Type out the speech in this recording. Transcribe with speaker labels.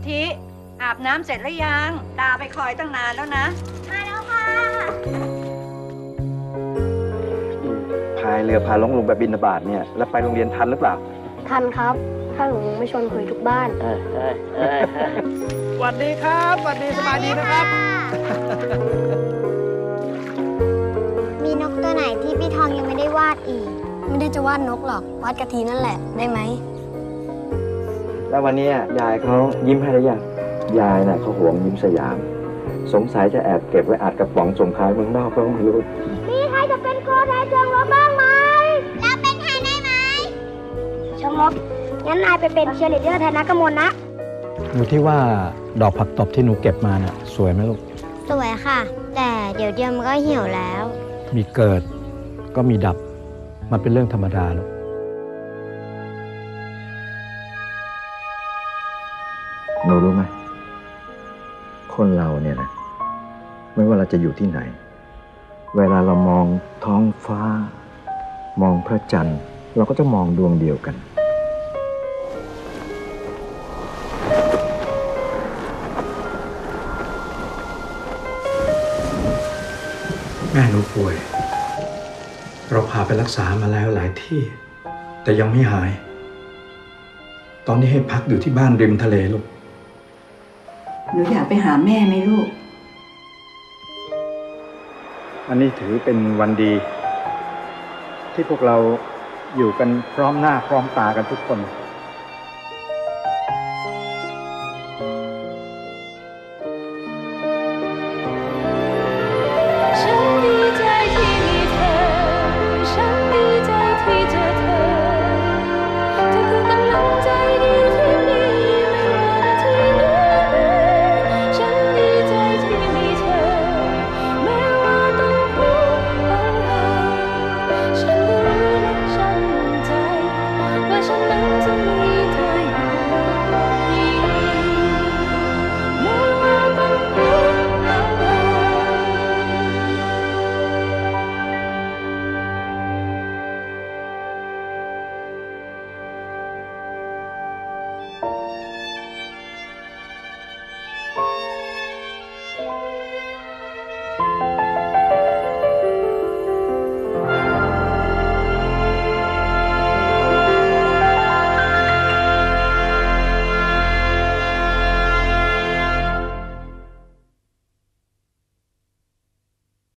Speaker 1: ทิอาบน้ำเสร็จแล้วยังตาไปคอยตั้งนานแล้วนะ
Speaker 2: มาแล้วค่ะ
Speaker 3: พายเรือพาล่องลงแบบบิณฑบาตเนี่ยแล้วไปโรงเรียนทันหรือเปล่า
Speaker 2: ทันครับถ้าหนูไม่ชวนคุยทุกบ้าน
Speaker 4: สวัสดีครับสวัสดีสบายดีนะครับ
Speaker 2: มีนกตัวไหนที่พี่ทองยังไม่ได้วาดอีกไม่ได้จะวาดนกหรอกวาดกะทินั่นแหละได้ไหม
Speaker 3: แล้ววันนี้ยายเขายิ้มให้หรือยังยายน่ะเขาหวงยิ้มสยามสงสัยจะแอบเก็บไว้อัดกระป๋องส่งขายเมืองนอกก็ไม่รู้
Speaker 2: มีใครจะเป็นโค้ชแทนเชิงลบบ้างไหมเราเป็นแทนได้ไหมเชิงลบงั้นนายไปเป็นเชียร์ลีดเดอร์แทนนักกมลนะ
Speaker 4: ดูที่ว่าดอกผักตบที่หนูเก็บมาน่ะสวยไหมลูก
Speaker 2: สวยค่ะแต่เดี๋ยวมันก็เหี่ยวแล้ว
Speaker 4: มีเกิดก็มีดับมันเป็นเรื่องธรรมดาลูก
Speaker 3: หนูรู้ไหมคนเราเนี่ยนะไม่ว่าเราจะอยู่ที่ไหนเวลาเรามองท้องฟ้ามองพระจันทร์เราก็จะมองดวงเดียวกัน
Speaker 4: แม่หนูป่วยเราพาไปรักษามาแล้วหลายที่แต่ยังไม่หายตอนนี้ให้พักอยู่ที่บ้านริมทะเลลูก
Speaker 1: หนูอยากไปหาแม่ไหมลูก
Speaker 3: อันนี้ถือเป็นวันดีที่พวกเราอยู่กันพร้อมหน้าพร้อมตากันทุกคน